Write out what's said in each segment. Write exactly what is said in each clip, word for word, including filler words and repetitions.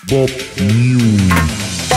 Pop News.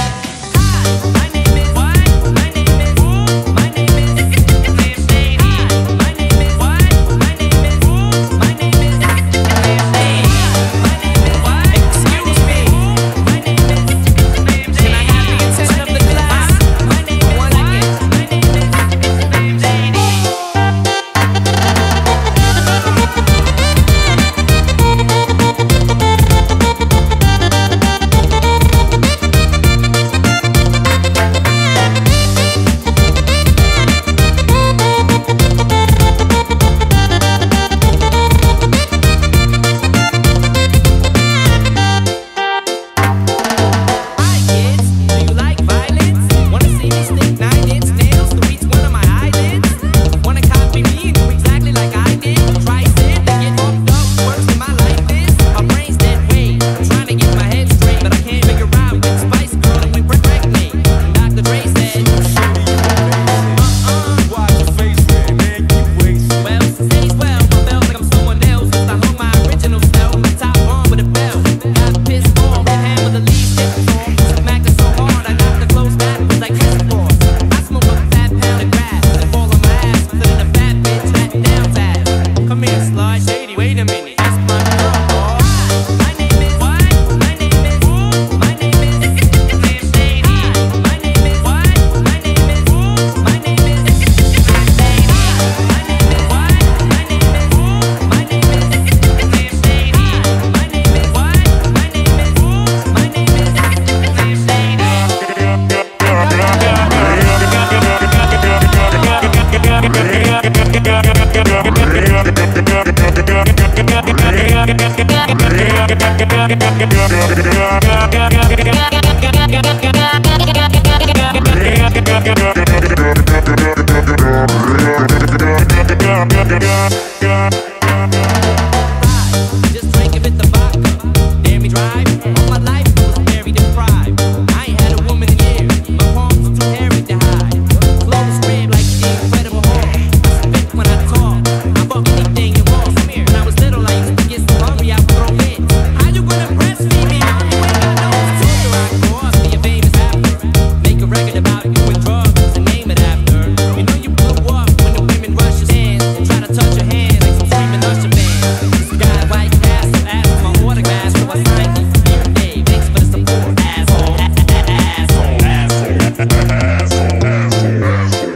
Just drink a bit of vodka, dare me drive. All my life was very deprived. I ain't had a woman in years. My palms were too hairy to hide. Clothes red like the Incredible Hulk. I spit when I talk. I fuck anything and walk. When I was little, I used to get so hungry I would throw hits. How you gonna breastfeed me? You ain't got no sister. I could be a famous rapper. Make a record about you and drugs and name it after. You know you blew up when the women rush your hands and try to touch your hand like some screaming Usher band. This guy white castle asked for my autograph, so I signed it. Here today, thanks for the support, asshole, asshole, asshole, asshole, asshole.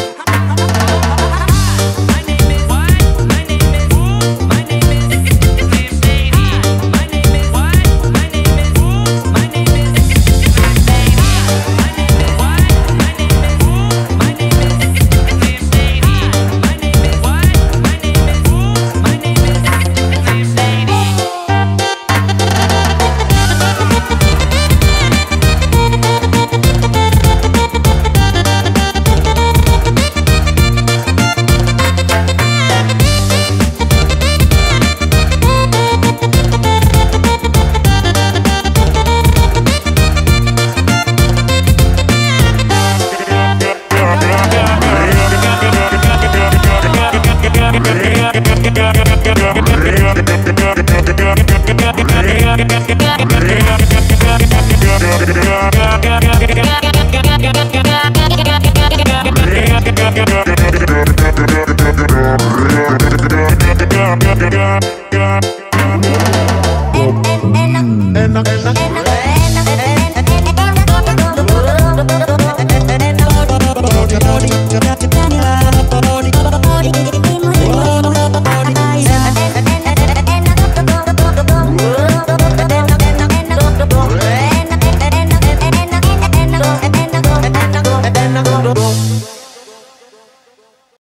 My name is what? My name is who? My name is Slim Shady. My name is what? My name is who? My name is Slim Shady. My name is what? My name is who? My name is Slim Shady. My name is what? My name is who? My name is Slim Shady. Yeah.